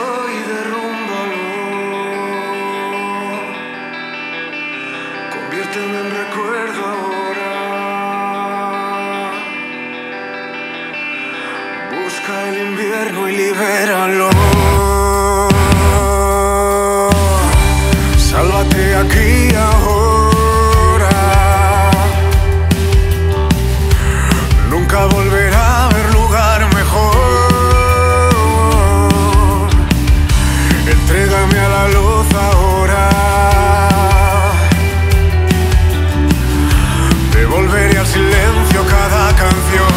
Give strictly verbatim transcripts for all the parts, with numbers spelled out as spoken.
y derrúmbalo. Conviérteme en recuerdo ahora. Busca el invierno y libéralo. Sálvate aquí ahora. Nunca volverá a haber lugar mejor. Entrégame a la luz ahora. Devolveré al silencio cada canción.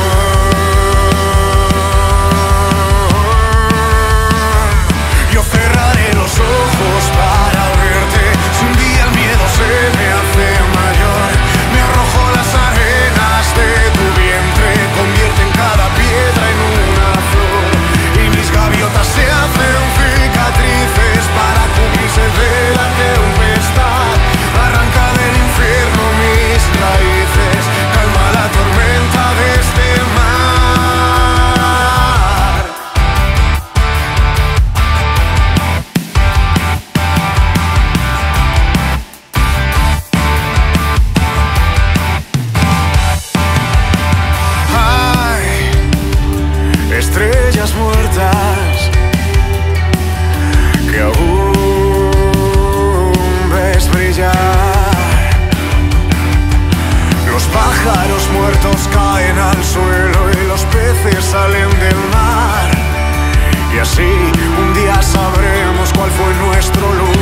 Yo cerraré los ojos para verte. Si un día el miedo se me hace mayor, me arrojo a las arenas de tu vientre. Convierten cada piedra en una flor y mis gaviotas se hacen cicatrices para cubrirse de la tempestad. Arranca del infierno mis raíces, calma la tormenta de este mar. Hay estrellas muertas que aún ves brillar. Los pájaros muertos caen al suelo y los peces salen del mar. Y así un día sabremos cuál fue nuestro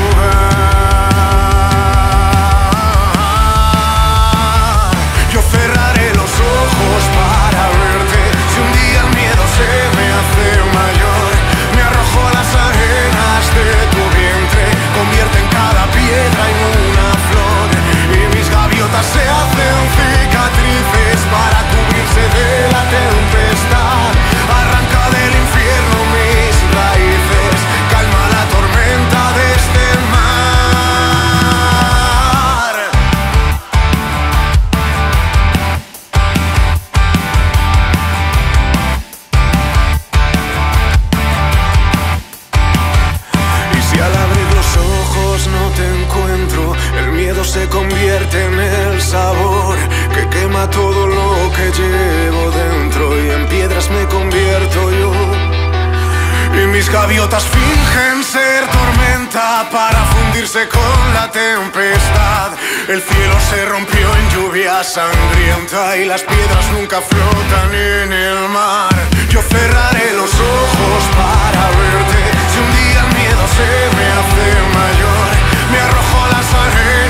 lugar. Yo cerraré los ojos para verte. Si un día el miedo se me hace mayor, me arrojo a las arenas de tu vientre. Convierten cada piedra en una flor y mis gaviotas se hacen cicatrices para cubrirse de la tempestad. Arranca del infierno mis raíces, calma la tormenta de este mar. Y si al abrir los ojos no te encuentro, el miedo se convierte en el sabor que quema todo lo que llevo dentro y en piedras me convierto yo. Y mis gaviotas fingen ser tormenta para fundirse con la tempestad. El cielo se rompió en lluvia sangrienta y las piedras nunca flotan en el mar. Yo cerraré los ojos para verte. Si un día el miedo se me hace mayor, me arrojo a las arenas